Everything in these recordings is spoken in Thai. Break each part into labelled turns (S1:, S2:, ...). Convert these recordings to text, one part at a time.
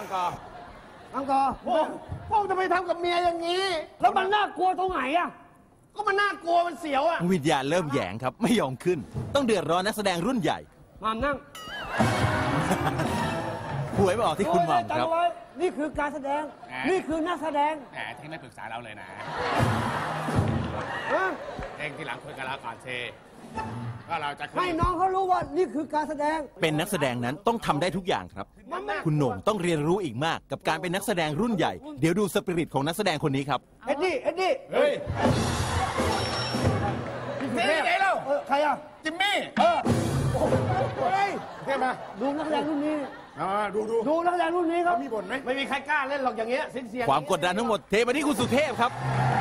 S1: กอ
S2: มังกรพวกจะไปทำกับเมียอย่างนี้แล้วมันน่ากลัวตรงไหนอ่ะก็มันน่ากลัวมันเสียวอ่ะ
S3: วิญญาณเริ่มแหยงครับไม่ยอมขึ้นต้องเดือดร้อนนักแสดงรุ่นใหญ่
S2: มานั่ง
S3: หวยมาออกที่คุณหม่ำครับ
S2: นี่คือการแสดงนี่คือนักแสดง
S1: แหมที่ไม่ปรึกษาเราเลยนะเองที่หลังคุยกันแล้วก่อนเชก็เราจะ
S2: ให้น้องเขารู้ว่านี่คือการแสดง
S3: เป็นนักแสดงนั้นต้องทำได้ทุกอย่างครับคุณโหน่งต้องเรียนรู้อีกมากกับการเป็นนักแสดงรุ่นใหญ่เดี๋ยวดูสปิริตของนักแสดงคนนี้ครับ
S2: เอ็ดดี้
S1: เฮ้ย
S2: นี่ไงเล่าใครอ่ะ
S1: จิมมี่
S2: เฮ้ย
S1: เท่ไหม
S2: ดูนักแสดงรุ่นนี้
S1: ดู
S2: นักแสดงรุ่นนี้ครับ
S1: มีบ่นไหม
S2: ไม่มีใครกล้าเล่นหรอกอย่างเงี้ยเสียง
S3: ความกดดันทั้งหมดเทไปที่คุณสุเทพครับ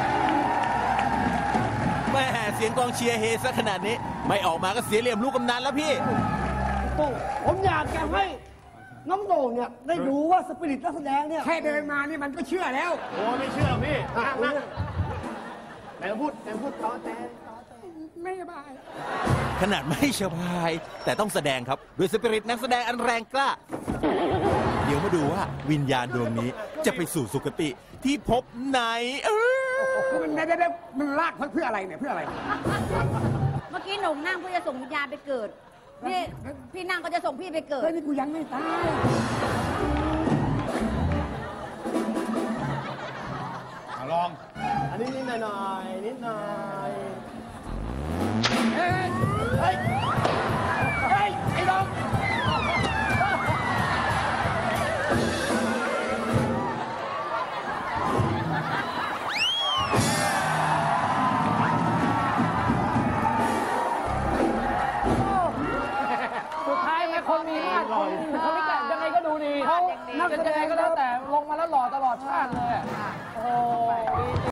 S3: แม่เสียงกองเชียร์เฮซะขนาดนี้ไม่ออกมาก็เสียเหลี่ยมลูกกำนันแล้วพี่
S2: ผมอยากจะให้น้องโด่งเนี่ยได้รู้ว่าสปิริตนักแสดงเนี่ย
S4: แค่เดินมานี่มันก็เชื่อแล้ว
S2: โอ้ไม่เชื่อพี่นั่งไหนพูดต่อแต่
S4: ไม่สบาย
S3: ขนาดไม่สบายแต่ต้องแสดงครับด้วยสปิริตนักแสดงอันแรงกล้าเดี๋ยวมาดูว่าวิญญาณดวงนี้จะไปสู่สุคติที่พบไหน
S4: มันลากเพื่ออะไรเนี่ยเพื่ออะไร
S5: เมื่อกี้หนุ่มนั่งเพื่อจะส่งวิญญาณไปเกิดพี่นั่งก็จะส่งพี่ไปเกิด
S4: นี่กูยังไม่ตาย
S1: ลอง
S2: อันนี้นิดหน่อย
S4: เฮ้ยไอ้ลอง
S2: สุดท้ายนะคนมีเขาไม่แต่งยังไงก็ดูดีเขานักแสดงก็แล้วแต่ลงมาแล้วหล่อตลอดชาติเลย